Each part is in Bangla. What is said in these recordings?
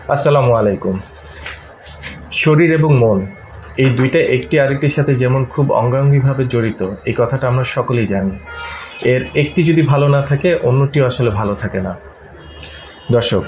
আসসালামু আলাইকুম। শরীর এবং মন এই দুইটা একটি আরেকটির সাথে যেমন খুব অঙ্গাঙ্গিভাবে জড়িত, এই কথাটা আমরা সকলেই জানি। এর একটি যদি ভালো না থাকে অন্যটিও আসলে ভালো থাকে না। দর্শক,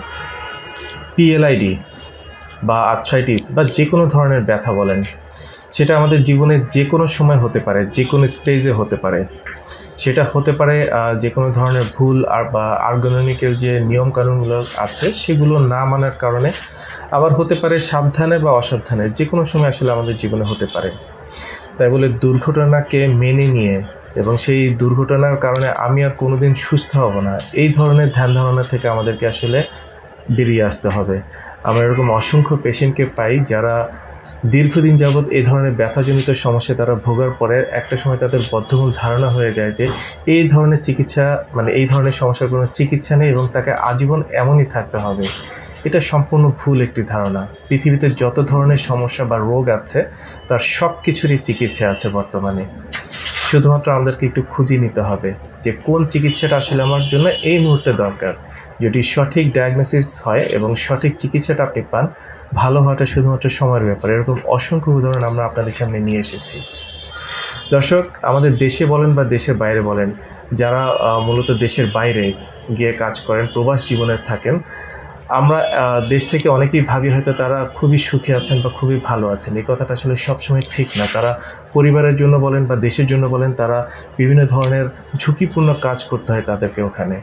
পিএলআইডি বা আর্থ্রাইটিস বা যে কোনো ধরনের ব্যথা বলেন, সেটা আমাদের জীবনের যে কোনো সময় হতে পারে, যে কোনো স্টেজে হতে পারে। সেটা হতে পারে যে কোনো ধরনের ভুল বা আর্গোনমিক্যাল যে নিয়মকানুনগুলো আছে সেগুলো না মানার কারণে, আবার হতে পারে সাবধানে বা অসাবধানে, যে কোনো সময় আসলে আমাদের জীবনে হতে পারে। তাই বলে দুর্ঘটনাকে মেনে নিয়ে এবং সেই দুর্ঘটনার কারণে আমি আর কোনোদিন সুস্থ হব না, এই ধরনের ধ্যান ধারণা থেকে আমাদেরকে আসলে বেরিয়ে আসতে হবে। আমরা এরকম অসংখ্য পেশেন্টকে পাই যারা দীর্ঘদিন যাবৎ এই ধরনের ব্যথাজনিত সমস্যা তারা ভোগার পরে একটা সময় তাদের বদ্ধমূল ধারণা হয়ে যায় যে এই ধরনের চিকিৎসা, মানে এই ধরনের সমস্যার কোনো চিকিৎসা নেই এবং তাকে আজীবন এমনই থাকতে হবে। এটা সম্পূর্ণ ভুল একটি ধারণা। পৃথিবীতে যত ধরনের সমস্যা বা রোগ আছে তার সব কিছুরই চিকিৎসা আছে বর্তমানে। শুধুমাত্র আমাদেরকে একটু খুঁজে নিতে হবে যে কোন চিকিৎসাটা আসলে আমার জন্য এই মুহূর্তে দরকার। যদি সঠিক ডায়াগনোসিস হয় এবং সঠিক চিকিৎসাটা আপনি পান, ভালো হওয়াটা শুধুমাত্র সময়ের ব্যাপার। এরকম অসংখ্য উদাহরণ আমরা আপনাদের সামনে নিয়ে এসেছি। দর্শক, আমাদের দেশে বলেন বা দেশের বাইরে বলেন, যারা মূলত দেশের বাইরে গিয়ে কাজ করেন, প্রবাস জীবনে থাকেন, আমরা দেশ থেকে অনেকেই ভাবি হয়তো তারা খুবই সুখে আছেন বা খুবই ভালো আছেন। এই কথাটা আসলে সবসময় ঠিক না। তারা পরিবারের জন্য বলেন বা দেশের জন্য বলেন, তারা বিভিন্ন ধরনের ঝুঁকিপূর্ণ কাজ করতে হয় তাদেরকে ওখানে,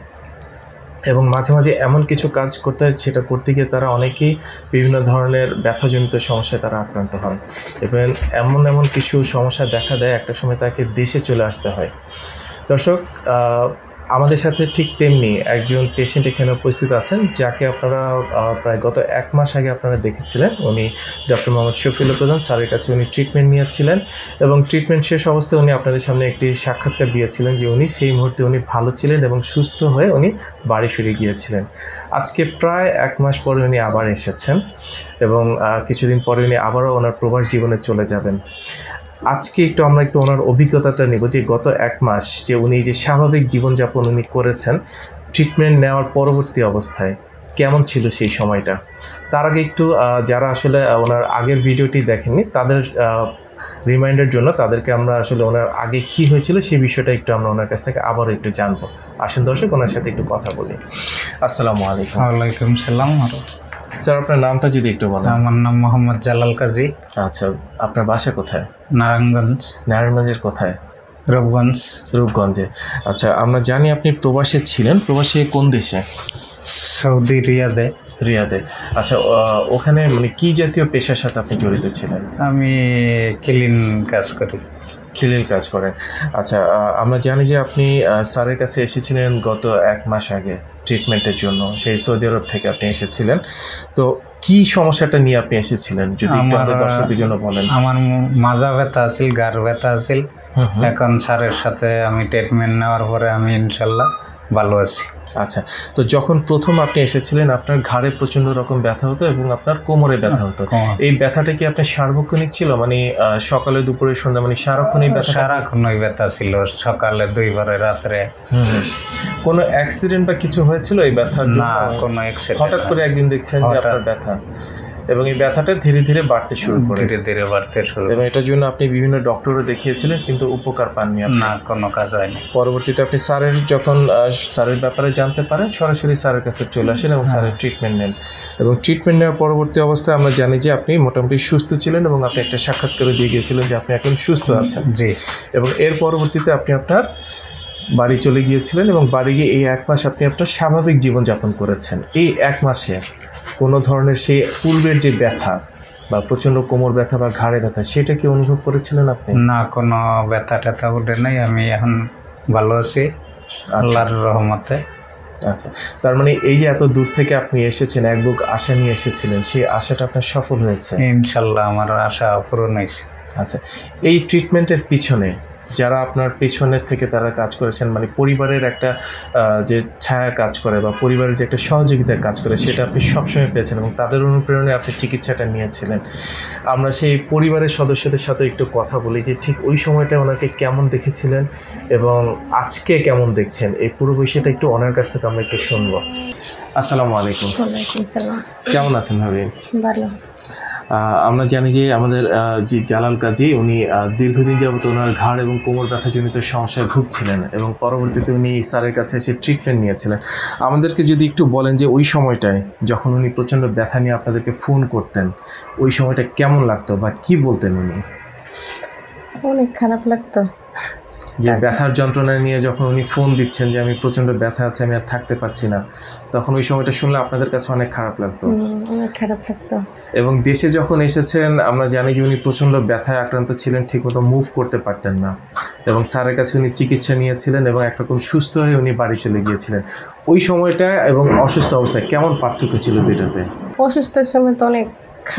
এবং মাঝে মাঝে এমন কিছু কাজ করতে হয়, সেটা করতে গিয়ে তারা অনেকেই বিভিন্ন ধরনের ব্যথাজনিত সমস্যায় তারা আক্রান্ত হন এবং এমন কিছু সমস্যা দেখা দেয় একটা সময় তাকে দেশে চলে আসতে হয়। দর্শক, আমাদের সাথে ঠিক তেমনি একজন পেশেন্ট এখানে উপস্থিত আছেন, যাকে আপনারা প্রায় গত 1 মাস আগে আপনারা দেখেছিলেন। উনি Dr.Md.Shafiullah প্রধান স্যারের কাছে উনি ট্রিটমেন্ট নিয়েছিলেন এবং ট্রিটমেন্ট শেষ অবস্থায় উনি আপনাদের সামনে একটি সাক্ষাৎকার দিয়েছিলেন যে উনি সেই মুহূর্তে উনি ভালো ছিলেন এবং সুস্থ হয়ে উনি বাড়ি ফিরে গিয়েছিলেন। আজকে প্রায় 1 মাস পরে উনি আবার এসেছেন এবং কিছুদিন পরে উনি আবারও ওনার প্রবাস জীবনে চলে যাবেন। আজকে আমরা একটু ওনার অভিজ্ঞতাটা নেব যে গত 1 মাস যে উনি যে স্বাভাবিক জীবনযাপন উনি করেছেন ট্রিটমেন্ট নেওয়ার পরবর্তী অবস্থায় কেমন ছিল সেই সময়টা। তার আগে একটু যারা আসলে ওনার আগের ভিডিওটি দেখেননি তাদের রিমাইন্ডার জন্য তাদেরকে আমরা আসলে ওনার আগে কি হয়েছিল সেই বিষয়টা একটু আমরা ওনার কাছ থেকে আবারও একটু জানবো। আসুন দর্শক, ওনার সাথে একটু কথা বলি। আসসালামু আলাইকুম। ওয়ালাইকুম সালাম। স্যার, আপনার নামটা যদি একটু বলেন। আমার নাম মোহাম্মদ জালাল কাজী। আচ্ছা, আপনার বাসা কোথায়? নারায়ণগঞ্জ। নারায়ণগঞ্জের কোথায়? রূপগঞ্জে। আচ্ছা, আমরা জানি আপনি প্রবাসে ছিলেন। প্রবাসে কোন দেশে? সৌদি, রিয়াদে। আচ্ছা, ওখানে মানে কি জাতীয় পেশার সাথে আপনি জড়িত ছিলেন? আমি ক্লিন কাজ করি। ক্লিনিক কাজ করেন। আচ্ছা, আমরা জানি যে আপনি স্যারের কাছে এসেছিলেন গত 1 মাস আগে ট্রিটমেন্টের জন্য, সেই সৌদি আরব থেকে আপনি এসেছিলেন। তো কি সমস্যাটা নিয়ে আপনি এসেছিলেন যদি একটু আমাদের দর্শকদের জন্য বলেন। আমার মাজা ব্যথা আছিল, গার ব্যথা আছিল। এখন স্যারের সাথে আমি ট্রিটমেন্ট নেওয়ার পরে আমি ইনশাল্লাহ ভালো আছি। আচ্ছা, তো যখন প্রথম আপনি এসেছিলেন আপনার ঘাড়ে প্রচণ্ড রকম ব্যথা হতো এবং আপনার কোমরে ব্যথা হতো। এই ব্যথাটা কি আপনার সার্বক্ষণিক ছিল, মানে সকালে, দুপুরে, সন্ধ্যা, মানে সারাক্ষণই ব্যথা? সারাক্ষণই ব্যথা ছিল, সকালে 2 বারে, রাত্রে। কোনো অ্যাক্সিডেন্ট বা কিছু হয়েছিল এই ব্যথার জন্য? না, কোনো অ্যাক্সিডেন্ট। হঠাৎ করে একদিন দেখছেন যে আপনার ব্যথা এবং এই ব্যথাটা ধীরে ধীরে বাড়তে শুরু করে? ধীরে বাড়তে শুরু। এবং এটার জন্য আপনি বিভিন্ন ডক্টরও দেখিয়েছিলেন কিন্তু উপকার পাননি? না, কোনো কাজ হয়নি। পরবর্তীতে আপনি যখন স্যারের ব্যাপারে জানতে পারেন, সরাসরি স্যারের কাছে চলে আসেন এবং স্যারের ট্রিটমেন্ট নেন। এবং ট্রিটমেন্ট নেওয়ার পরবর্তী অবস্থায় আমরা জানি যে আপনি মোটামুটি সুস্থ ছিলেন এবং আপনি একটা সাক্ষাৎকারও দিয়ে গিয়েছিলেন যে আপনি এখন সুস্থ আছেন। জি। এবং এর পরবর্তীতে আপনি আপনার বাড়ি চলে গিয়েছিলেন এবং বাড়ি গিয়ে এই 1 মাস আপনি আপনার স্বাভাবিক জীবনযাপন করেছেন। এই 1 মাসে কোনো ধরনের সেই পূর্বের যে ব্যথা বা প্রচণ্ড কোমর ব্যথা বা ঘাড়ে ব্যথা, সেটা কি অনুভব করেছিলেন আপনি? না, কোনো ব্যথা ট্যাথা উঠে নাই। আমি এখন ভালো আছি আল্লাহর রহমতে। আচ্ছা, তার মানে এই যে এত দূর থেকে আপনি এসেছেন, এক বুক আশা নিয়ে এসেছিলেন, সেই আশাটা আপনার সফল হয়েছে? ইনশাল্লাহ আমার আশা পূরণ হয়েছে। আচ্ছা, এই ট্রিটমেন্টের পিছনে যারা আপনার পেছনের থেকে তারা কাজ করেছেন, মানে পরিবারের একটা যে ছায়া কাজ করে বা পরিবারের যে একটা সহযোগিতায় কাজ করে, সেটা আপনি সবসময় পেয়েছেন এবং তাদের অনুপ্রেরণায় আপনি চিকিৎসাটা নিয়েছিলেন। আমরা সেই পরিবারের সদস্যদের সাথে একটু কথা বলি যে ঠিক ওই সময়টা ওনাকে কেমন দেখেছিলেন এবং আজকে কেমন দেখছেন, এই পুরো বিষয়টা একটু ওনার কাছ থেকে আমরা একটু শুনবো। আসসালামু আলাইকুম। ওয়ালাইকুম সালাম। কেমন আছেন ভাবি? ভালো। আমরা জানি যে আমাদের যে জালাল কাজী উনি দীর্ঘদিন যাবত ওনার ঘাড় এবং কোমর ব্যথাজনিত সমস্যায় ভুগছিলেন এবং পরবর্তীতে উনি স্যারের কাছে এসে ট্রিটমেন্ট নিয়েছিলেন। আমাদেরকে যদি একটু বলেন যে ওই সময়টায় যখন উনি প্রচণ্ড ব্যথা নিয়ে আপনাদেরকে ফোন করতেন, ওই সময়টা কেমন লাগতো বা কি বলতেন উনি? অনেক খারাপ লাগতো। যে ব্যথার যন্ত্রণা নিয়ে যখন উনি ফোন দিচ্ছেন যে আমি প্রচণ্ড ব্যথা আছে, আমি আর থাকতে পারছি না, তখন ওই সময়টা শুনলে আপনাদের কাছে অনেক খারাপ লাগতো? অনেক খারাপ লাগতো। এবং দেশে যখন এসেছেন আমরা জানি যে উনি প্রচণ্ড ব্যথায় আক্রান্ত ছিলেন, ঠিকমতো মুভ করতে পারতেন না, এবং স্যারের কাছে উনি চিকিৎসা নিয়েছিলেন এবং একরকম সুস্থ হয়ে উনি বাড়ি চলে গিয়েছিলেন। ওই সময়টা এবং অসুস্থ অবস্থায় কেমন পার্থক্য ছিল দুইটাতে? অসুস্থর সময় তো অনেক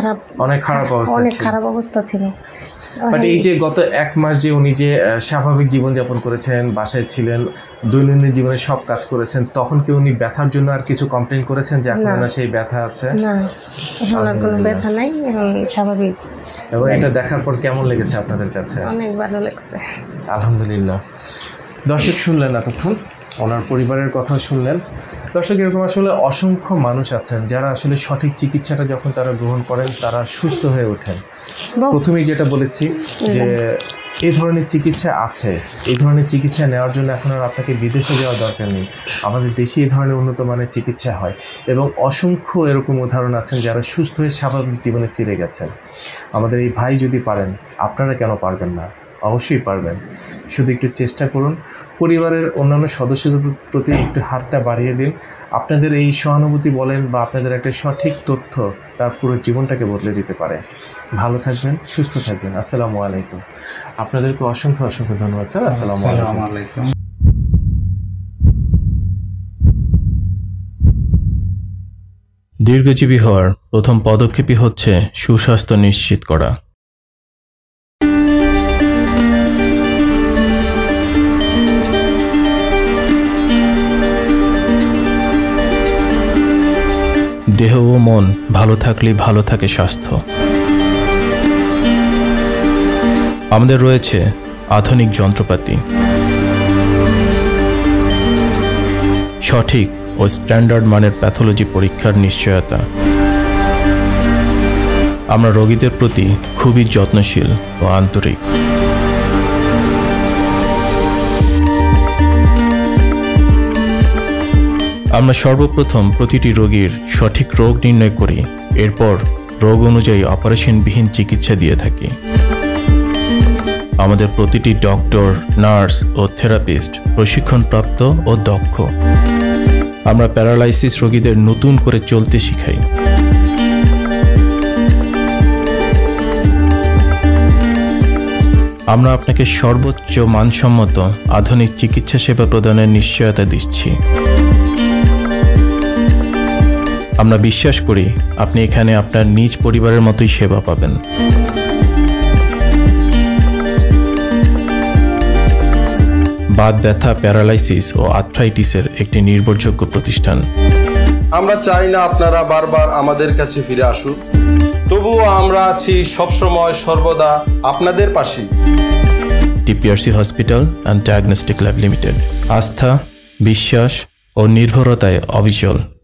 খারাপ অবস্থা ছিল। বাট এই যে গত 1 মাস যে উনি যে স্বাভাবিক জীবনযাপন করেছেন, বাসায় ছিলেন, দৈনন্দিন জীবনে সব কাজ করেছেন, তখন কি উনি ব্যথার জন্য আর কিছু কমপ্লেন করেছেন যে এখন না সেই ব্যথা আছে? না, এখন আর কোনো ব্যথা নাই, এখন স্বাভাবিক। এবং এটা দেখার পর কেমন লেগেছে আপনাদের কাছে? অনেক ভালো লাগছে, আলহামদুলিল্লাহ। দর্শক শুনলেন এতক্ষণ ওনার পরিবারের কথা শুনলেন। দর্শক, এরকম আসলে অসংখ্য মানুষ আছেন যারা আসলে সঠিক চিকিৎসাটা যখন তারা গ্রহণ করেন তারা সুস্থ হয়ে ওঠেন। প্রথমেই যেটা বলেছি যে এই ধরনের চিকিৎসা আছে, এই ধরনের চিকিৎসা নেওয়ার জন্য এখন আর আপনাকে বিদেশে যাওয়ার দরকার নেই, আমাদের দেশে এই ধরনের উন্নত মানের চিকিৎসা হয় এবং অসংখ্য এরকম উদাহরণ আছেন যারা সুস্থ হয়ে স্বাভাবিক জীবনে ফিরে গেছেন। আমাদের এই ভাই যদি পারেন, আপনারা কেন পারবেন না? অবশ্যই পারবেন, শুধু একটু চেষ্টা করুন। পরিবারের অন্যান্য সদস্যদের প্রতি একটু হাতটা বাড়িয়ে দিন। আপনাদের এই সহানুভূতি বলেন বা আপনাদের একটা সঠিক তথ্য তার পুরো জীবনটাকে বদলে দিতে পারে। ভালো থাকবেন, সুস্থ থাকবেন। আসসালামু আলাইকুম। আপনাদেরকে অসংখ্য অসংখ্য ধন্যবাদ স্যার। আসসালামু আলাইকুম। দীর্ঘজীবী হওয়ার প্রথম পদক্ষেপই হচ্ছে সুস্বাস্থ্য নিশ্চিত করা। দেহ ও মন ভালো থাকলেই ভালো থাকে স্বাস্থ্য। আমাদের রয়েছে আধুনিক যন্ত্রপাতি, সঠিক ও স্ট্যান্ডার্ড মানের প্যাথোলজি পরীক্ষার নিশ্চয়তা। আমরা রোগীদের প্রতি খুবই যত্নশীল ও আন্তরিক। আমরা সর্বপ্রথম প্রতিটি রোগীর সঠিক রোগ নির্ণয় করি, এরপর রোগ অনুযায়ী অপারেশনবিহীন চিকিৎসা দিয়ে থাকি। আমাদের প্রতিটি ডক্টর, নার্স ও থেরাপিস্ট প্রশিক্ষণপ্রাপ্ত ও দক্ষ। আমরা প্যারালাইসিস রোগীদের নতুন করে চলতে শিখাই। আমরা আপনাকে সর্বোচ্চ মানসম্মত আধুনিক চিকিৎসা সেবা প্রদানের নিশ্চয়তা দিচ্ছি। আমরা বিশ্বাস করি আপনি এখানে আপনার নিজ পরিবারের মতোই সেবা পাবেন। বাত ব্যথা, প্যারালাইসিস ও আর্থ্রাইটিসের একটি নির্ভরযোগ্য প্রতিষ্ঠান। আমরা চাই না আপনারা বারবার আমাদের কাছে ফিরে আসুন, তবুও আমরা আছি সবসময় সর্বদা আপনাদের পাশে। DPRC hospital and diagnostic lab limited, আস্থা, বিশ্বাস ও নির্ভরতায় অবিচল।